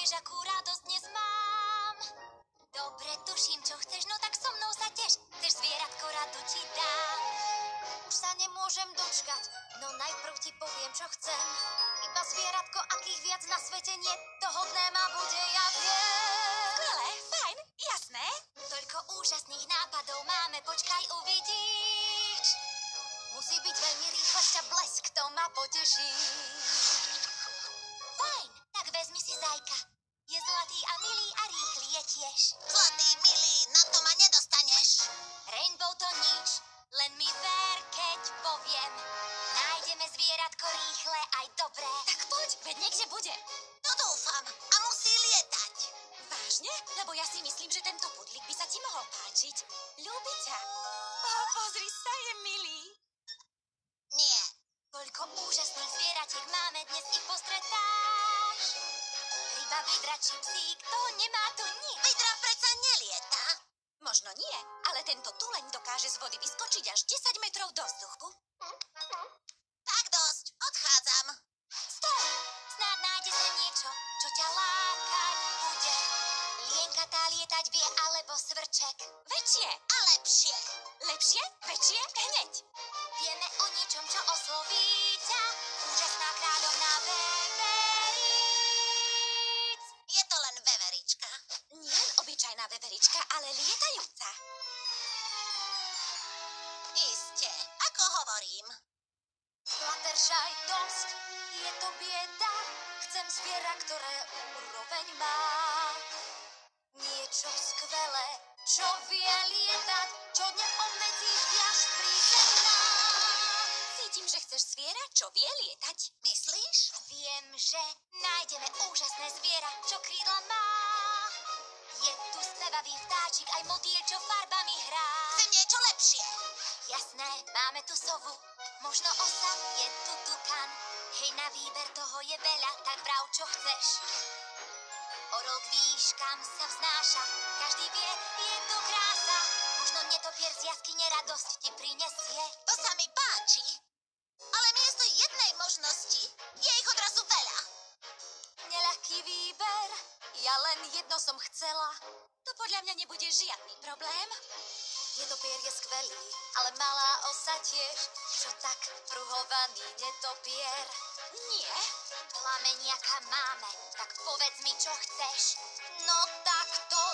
nevieš, akú radosť dnes mám. Dobre, tuším, čo chceš, no tak so mnou sa teš. Chceš zvieratko, radu ti dám. Už sa nemôžem dočkať, no najprv ti poviem, čo chcem. Iba zvieratko, akých viac na svete nie, to hodné ma bude, ja viem. Skvelé, fajn, jasné. Toľko úžasných nápadov máme, počkaj, uvidíš. Musí byť veľmi rýchlo, ťa blesk, to ma poteší. Fajn, tak vezmi si zajka. Je zlatý a milý a rýchly je tiež. Zlatý, milý, na to ma nedostaneš. Rainbow to nič, len mi ver, keď poviem. Nájdeme zvieratko rýchle aj dobré. Tak poď, veď niekde bude. To dúfam. A musí lietať. Vážne? Lebo ja si myslím, že tento pudlík by sa ti mohol páčiť. Ľúbi ťa. Pozri sa, je milý. Nie. Toľko úžasných zvieratiek máme, dnes ich postretáš. Ryba, vidra či psík, toho nemá tu nič. Vidra predsa nelieta. Možno nie, ale tento tuleň dokáže z vody vyskočiť až 10 metrov do vzduchu. Tak dosť, odchádzam. Stoj! Snáď nájde sa niečo, čo ťa lákať bude. Lienka tá lietať vie, alebo svrček. Väčšie. A lepšie. Lepšie? Väčšie? Hneď. Vieme o niečom, čo osloví ťa. Úžasná kráľovná veveríc. Je to len veverička. Nie obyčajná veverička, ale lietajúca. Iste, ako hovorím. Fluttershy dosť, je to bieda. Chcem zviera, ktoré úroveň má. Niečo skvelé, čo vie lietať, čo neobmedzí až príde nám. Cítim, že chceš zviera, čo vie lietať. Myslíš? Viem, že nájdeme úžasné zviera, čo krídla má. Je tu spevavý vtáčik, aj motýl, čo farbami hrá. Chcem niečo lepšie. Jasné, máme tu sovu, možno osa, je tu tukan. Hej, na výber toho je veľa, tak vrav, čo chceš. Orol k výškam sa vznáša, každý vie, je tu krása. Možno netopier z jaskyne radosť ti prinesie. To sa mi páči. Ale miesto jednej možnosti je ich odrazu veľa. Neľahký výber, ja len jedno som chcela. To podľa mňa nebude žiadny problém. Netopier je skvelý, ale malá osa tiež. Čo tak pruhovaný netopier? Nie. Plameniaka máme, tak povedz mi, čo chceš. No tak to